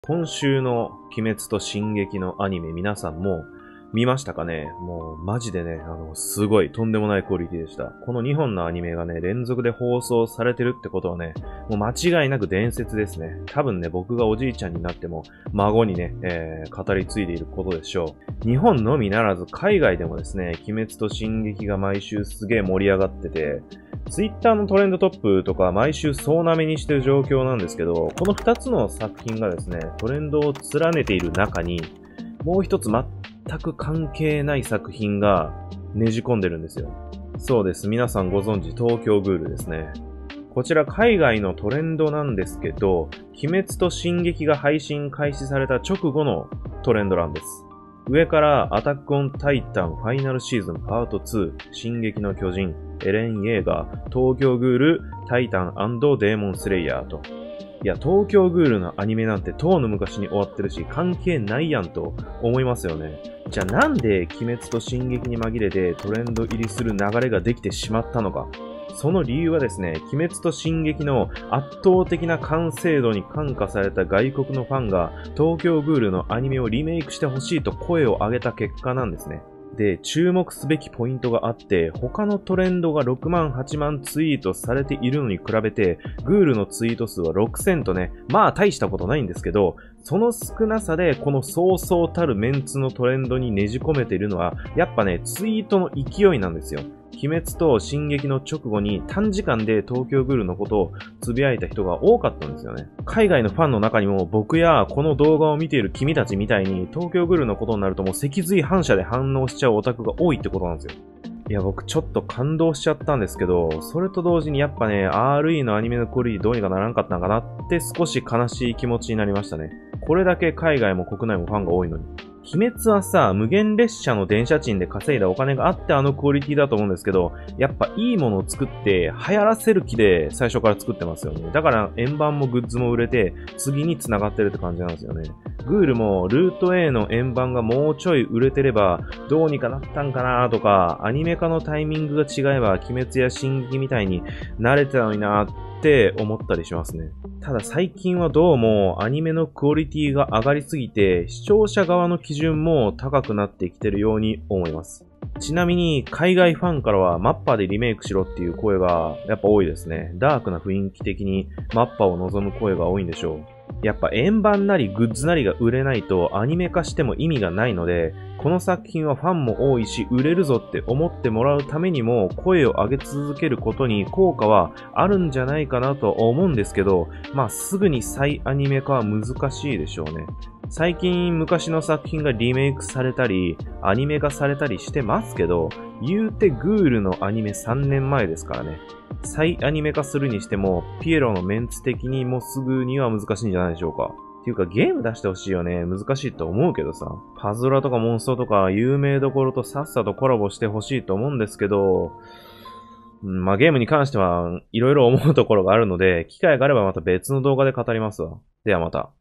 今週の鬼滅と進撃のアニメ皆さんも見ましたかね。もうマジでね、すごいとんでもないクオリティでした。この2本のアニメがね、連続で放送されてるってことはね、もう間違いなく伝説ですね。多分ね、僕がおじいちゃんになっても孫にね、語り継いでいることでしょう。日本のみならず海外でもですね、鬼滅と進撃が毎週すげえ盛り上がってて、ツイッターのトレンドトップとか毎週総なめにしてる状況なんですけど、この2つの作品がですね、トレンドを連ねている中に、もう一つ全く関係ない作品がねじ込んでるんですよ。そうです。皆さんご存知、東京グールですね。こちら海外のトレンドなんですけど、鬼滅と進撃が配信開始された直後のトレンドなんです。上からアタックオンタイタンファイナルシーズンパート2、進撃の巨人、エレン・イェーガー、東京グール、タイタン&デーモンスレイヤーと。いや、東京グールのアニメなんてとうの昔に終わってるし、関係ないやんと思いますよね。じゃあなんで鬼滅と進撃に紛れてトレンド入りする流れができてしまったのか。その理由はですね、鬼滅と進撃の圧倒的な完成度に感化された外国のファンが東京グールのアニメをリメイクしてほしいと声を上げた結果なんですね。で、注目すべきポイントがあって、他のトレンドが6万、8万ツイートされているのに比べて、グールのツイート数は6000とね、まあ大したことないんですけど、その少なさでこのそうそうたるメンツのトレンドにねじ込めているのは、やっぱね、ツイートの勢いなんですよ。鬼滅と進撃の直後に短時間で東京グールのことをつぶやいた人が多かったんですよね。海外のファンの中にも僕やこの動画を見ている君たちみたいに東京グールのことになるともう脊髄反射で反応しちゃうオタクが多いってことなんですよ。いや、僕ちょっと感動しちゃったんですけど、それと同時にやっぱね、RE のアニメのクオリティどうにかならんかったのかなって少し悲しい気持ちになりましたね。これだけ海外も国内もファンが多いのに。鬼滅はさ、無限列車の電車賃で稼いだお金があってあのクオリティだと思うんですけど、やっぱいいものを作って流行らせる気で最初から作ってますよね。だから円盤もグッズも売れて次に繋がってるって感じなんですよね。グールもルート A の円盤がもうちょい売れてればどうにかなったんかなとか、アニメ化のタイミングが違えば鬼滅や進撃みたいに慣れてたのになって思ったりしますね。ただ最近はどうもアニメのクオリティが上がりすぎて視聴者側の基準も高くなってきてるように思います。ちなみに海外ファンからはマッパでリメイクしろっていう声がやっぱ多いですね。ダークな雰囲気的にマッパを望む声が多いんでしょう。やっぱ円盤なりグッズなりが売れないとアニメ化しても意味がないので、この作品はファンも多いし売れるぞって思ってもらうためにも声を上げ続けることに効果はあるんじゃないかなと思うんですけど、まあすぐに再アニメ化は難しいでしょうね。最近昔の作品がリメイクされたりアニメ化されたりしてますけど、言うてグールのアニメ3年前ですからね。再アニメ化するにしてもピエロのメンツ的にもうすぐには難しいんじゃないでしょうか。っていうかゲーム出してほしいよね。難しいと思うけどさ。パズドラとかモンストとか有名どころとさっさとコラボしてほしいと思うんですけど、まあゲームに関してはいろいろ思うところがあるので、機会があればまた別の動画で語りますわ。ではまた。